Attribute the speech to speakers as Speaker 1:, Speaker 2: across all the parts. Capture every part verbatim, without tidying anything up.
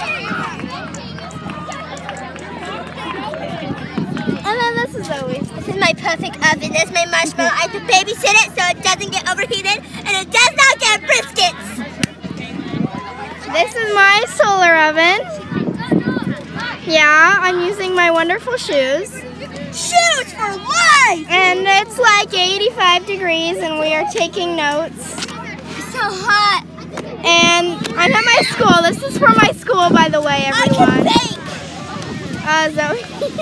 Speaker 1: And then this is Zoe. This is my perfect oven. This is my marshmallow. I have to babysit it so it doesn't get overheated and it does not get briskets. This is my solar oven. Yeah, I'm using my wonderful shoes. Shoes for life! And it's like eighty-five degrees and we are taking notes. It's so hot. And I'm at my school. This is for my school, by the way, everyone. I can bake. Uh, Zoe.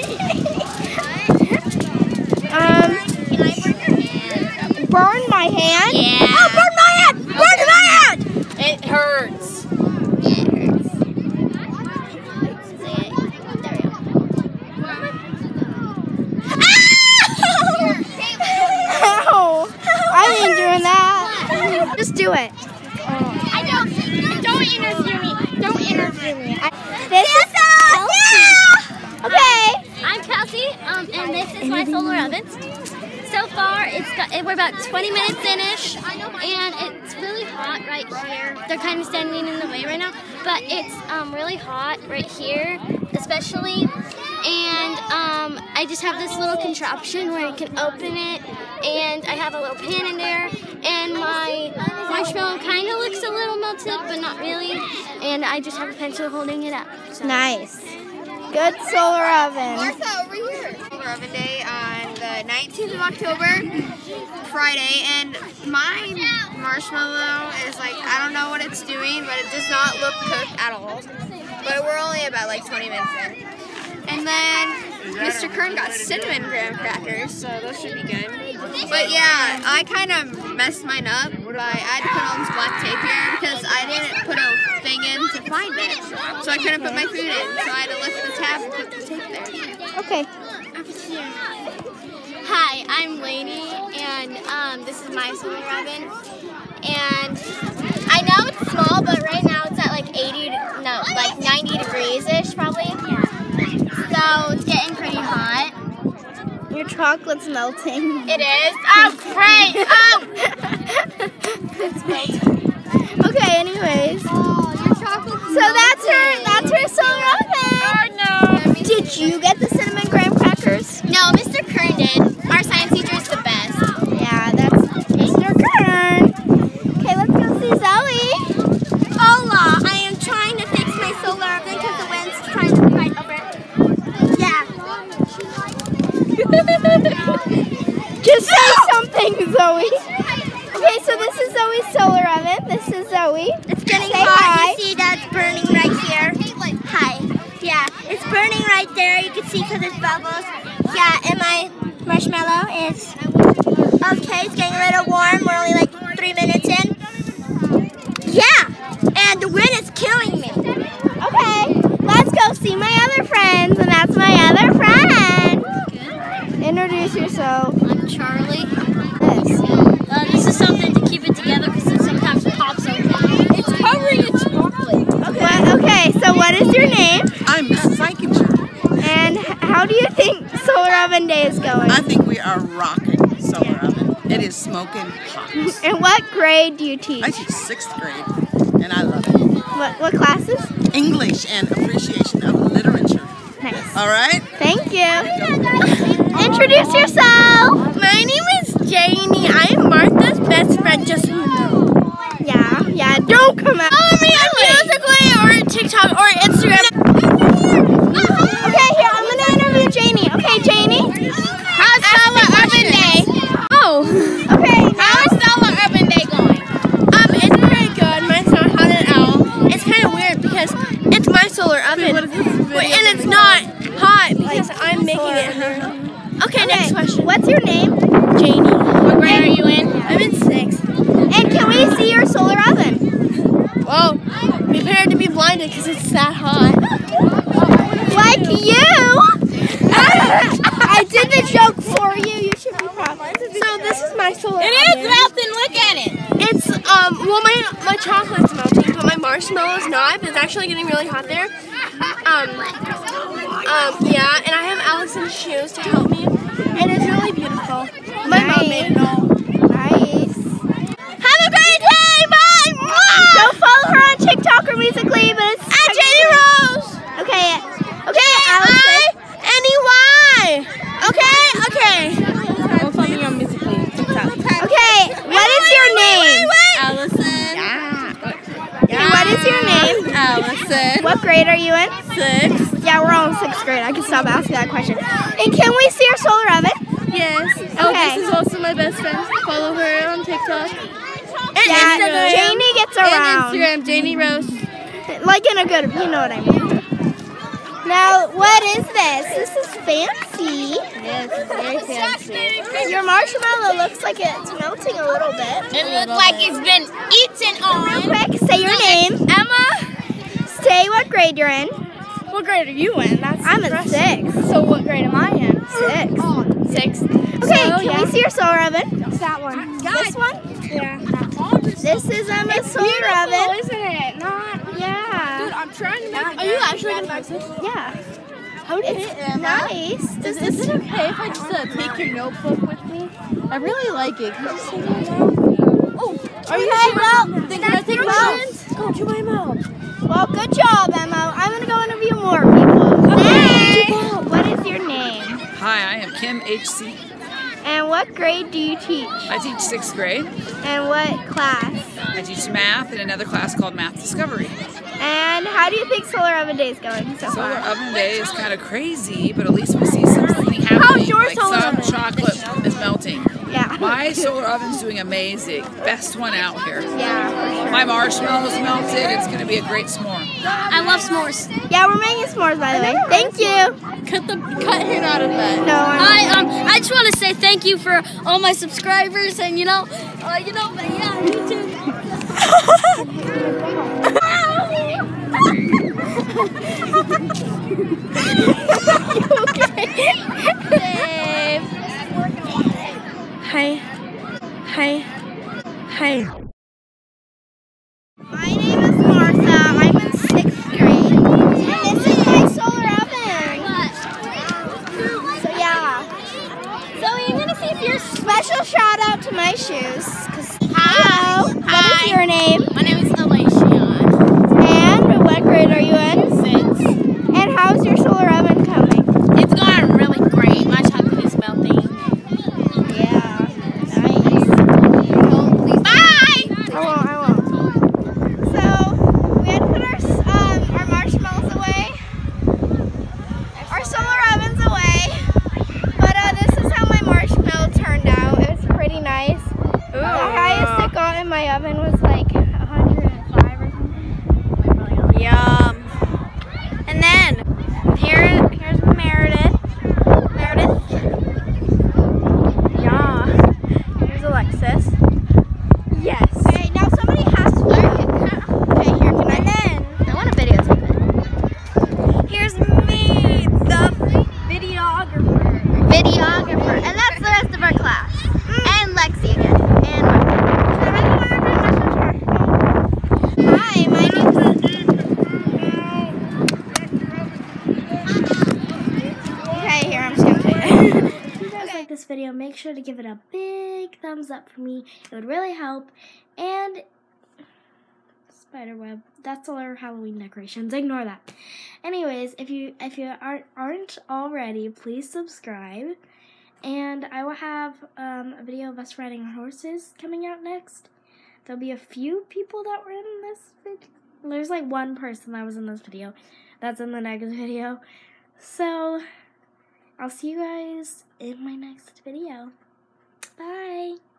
Speaker 1: um, can I burn your hand? Burn my hand? Yeah. Oh, burn my hand! Burn my hand! It hurts. Yeah, it hurts. There we go. Ow! I ain't doing that. Just do it. I don't. Don't interview me. Don't interview me. I, this is Kelsey. Okay.
Speaker 2: I'm Kelsey, um, and this is my solar oven. So far, it's got, we're about twenty minutes in-ish, and it's really hot right here. They're kind of standing in the way right now, but it's um, really hot right here, especially. And um, I just have this little contraption where I can open it, and I have a little pan in there, and my marshmallow kind of looks a little melted, but not really, and I just have a pencil holding it up. So.
Speaker 1: Nice. Good solar oven.
Speaker 3: Martha, over here. Solar oven day on the nineteenth of October, Friday, and my marshmallow is like, I don't know what it's doing, but it does not look cooked at all. But we're only about like twenty minutes in. And then Mister Kern got cinnamon graham crackers, so those should be good. But yeah, I kind of messed mine up by I had to put all this black tape here because I didn't put a thing in to find it. So I couldn't put my food in, so I had to lift the tab and put the tape there.
Speaker 1: Okay.
Speaker 2: Hi, I'm Lainey, and um, this is my solar oven. And I know it's small, but right now it's at like eighty, no, like ninety degrees-ish probably. So it's getting pretty hot.
Speaker 1: Your chocolate's melting.
Speaker 2: It is? Oh, great! Oh!
Speaker 1: It's melting. Okay, anyways.
Speaker 3: Oh, your chocolate's
Speaker 1: So that's her, that's her solar oven.
Speaker 2: Oh, no.
Speaker 1: Did you get the cinnamon graham crackers?
Speaker 2: No, Mister Kern did. Our science teacher is the best.
Speaker 1: Yeah, that's Mister Kern. Okay, let's go see Zoe.
Speaker 2: Hola, I am trying to fix my solar oven because the wind's trying to fight over it. Yeah.
Speaker 1: Just say something, Zoe. Okay, so this is Zoe's solar oven. This is Zoe.
Speaker 2: It's getting
Speaker 1: Say
Speaker 2: hot.
Speaker 1: hi.
Speaker 2: You see that's burning right here. Hi. Yeah, it's burning right there. You can see because it's bubbles. Yeah, and my marshmallow is okay. It's getting a little warm. We're only like three minutes in. Yeah, and the wind is killing me.
Speaker 1: Okay, let's go see my other friends, and that's my other friend. Introduce yourself.
Speaker 2: I'm Charlie.
Speaker 1: This.
Speaker 2: Uh, this is something to keep it together because it sometimes pops open. It's covering in chocolate.
Speaker 1: Okay. Okay, so what is your name?
Speaker 4: I'm Missus Eichinger.
Speaker 1: And how do you think Solar Oven Day is going?
Speaker 4: I think we are rocking solar oven. It is smoking hot.
Speaker 1: And what grade do you teach?
Speaker 4: I teach sixth grade, and I love it.
Speaker 1: What, what classes?
Speaker 4: English and appreciation of literature.
Speaker 1: Nice.
Speaker 4: All right?
Speaker 1: Thank you. Introduce yourself.
Speaker 2: My name is Janie. I am Martha's best friend, just so you know.
Speaker 1: Yeah, yeah, don't come out.
Speaker 2: Follow me on Musically or TikTok or Instagram.
Speaker 1: Okay, here, I'm going to interview Janie. Okay, Janie?
Speaker 2: How's Solar Oven Day? Oh.
Speaker 1: Okay.
Speaker 2: How is Solar Oven Day going? Um, it's pretty good. Mine's not hot at all. It's kind of weird because it's my solar oven. And it's not hot because I'm making it hot. Okay,
Speaker 1: Okay,
Speaker 2: next question.
Speaker 1: what's your name?
Speaker 2: Janie. What grade are you in? I'm in sixth.
Speaker 1: And can we see your solar oven?
Speaker 2: Whoa. Prepare to be blinded because it's that hot.
Speaker 1: Like you? I did the joke for you. You should be proud.
Speaker 2: So this is my solar
Speaker 3: It
Speaker 2: oven.
Speaker 3: is melting. Look at it.
Speaker 2: It's, um, well, my, my chocolate's melting, but my marshmallow's not, but it's actually getting really hot there. Um, um, yeah, and I have Allison's shoes to help me, and it's really beautiful. My
Speaker 1: Nice.
Speaker 2: mom made it all.
Speaker 1: Nice.
Speaker 2: Have a great day! Bye!
Speaker 1: Don't follow her on TikTok or Musically, but it's
Speaker 2: At Janie Rose!
Speaker 1: what grade are you in?
Speaker 5: Six.
Speaker 1: Yeah, we're all in sixth grade. I can stop asking that question. And can we see your solar oven?
Speaker 5: Yes.
Speaker 1: Okay.
Speaker 5: Oh, this is also my best friend. Follow her on TikTok. And
Speaker 1: Yeah,
Speaker 5: Instagram.
Speaker 1: Janie gets around.
Speaker 5: And Instagram, Janie Rose.
Speaker 1: Like in a good, you know what I mean. Now, what is this? This is fancy.
Speaker 5: Yes, it's very fancy.
Speaker 1: Your marshmallow looks like it's melting a little bit.
Speaker 2: It looks like it's been eaten
Speaker 1: Real
Speaker 2: on.
Speaker 1: quick, say your name.
Speaker 5: Emma,
Speaker 1: Say what grade you're in.
Speaker 5: what grade are you in? That's
Speaker 1: I'm in six.
Speaker 5: So what grade am I in?
Speaker 1: Six.
Speaker 5: Six.
Speaker 1: Okay,
Speaker 5: So,
Speaker 1: can
Speaker 5: yeah.
Speaker 1: we see your solar oven?
Speaker 5: It's that one.
Speaker 1: This one?
Speaker 5: Yeah.
Speaker 1: This is Emma's solar oven.
Speaker 5: Isn't it? Not.
Speaker 1: Yeah.
Speaker 5: Dude, I'm trying to make. Are you actually gonna fix it?
Speaker 1: Yeah.
Speaker 5: How did
Speaker 1: It's nice. Does
Speaker 5: Is
Speaker 1: this
Speaker 5: it okay if I just uh, take your notebook with me? I really like it. Can you just take it out? Oh, are you
Speaker 1: Okay,
Speaker 5: sure?
Speaker 1: well,
Speaker 5: Then can I take
Speaker 1: well,
Speaker 5: mine? Go to my mouth.
Speaker 1: Well, good job, Emma. I'm gonna go interview more people.
Speaker 5: Okay.
Speaker 1: What is your name?
Speaker 4: Hi, I am Kim H C.
Speaker 1: And what grade do you teach?
Speaker 4: I teach sixth grade.
Speaker 1: And what class?
Speaker 4: I teach math in another class called Math Discovery.
Speaker 1: And how do you think Solar Oven Day is going so
Speaker 4: Solar
Speaker 1: far?
Speaker 4: Oven Day is kind of crazy, but at least we see something happening.
Speaker 1: How's your
Speaker 4: like
Speaker 1: solar
Speaker 4: some
Speaker 1: oven?
Speaker 4: chocolate is melting.
Speaker 1: Yeah.
Speaker 4: My solar oven's doing amazing. Best one out here.
Speaker 1: Yeah, for sure.
Speaker 4: My marshmallow's melted. It's going to be a great s'more.
Speaker 2: I love s'mores.
Speaker 1: Yeah, we're making s'mores, by the way. Thank you.
Speaker 5: Cut the cut him out of that.
Speaker 1: No, I'm
Speaker 2: I um I just want to say thank you for all my subscribers and you know uh, you know but yeah YouTube.
Speaker 1: okay. Hi. Hi. Hi. My name is Martha. I'm in sixth grade. And this is my solar oven. So yeah. So you're gonna see if you're special shout out to my shoes. 'Cause hello. What is your name?
Speaker 5: My name is Alicia.
Speaker 1: And what grade are you in?
Speaker 5: Six.
Speaker 1: And how's your solar oven coming?
Speaker 5: It's going really great. My chocolate is melting.
Speaker 1: Yeah. Nice.
Speaker 5: Bye.
Speaker 1: I won't, I won't. So, we had to put our, um, our marshmallows away. Our solar ovens away. But uh, this is how my marshmallow turned out. It was pretty nice. The highest it got in my oven was like one hundred five or something.
Speaker 5: Yum. And then here, here's Meredith. Meredith. Yeah. Here's Alexis. Yes.
Speaker 1: Okay, now somebody has to Okay, here, can I?
Speaker 5: And then
Speaker 1: I want to videotape it.
Speaker 5: here's me, the videographer.
Speaker 1: Videographer. And that's the rest of our class. And Lexi again. And hi, my name Okay, here, I'm just gonna say it. If you guys like this video, make sure to give it a big thumbs up for me. It would really help. And spiderweb. That's all our Halloween decorations. Ignore that. Anyways, if you if you aren't aren't already, please subscribe. And I will have um, a video of us riding horses coming out next. There'll be a few people that were in this video. There's like one person that was in this video. That's in the next video. So, I'll see you guys in my next video. Bye!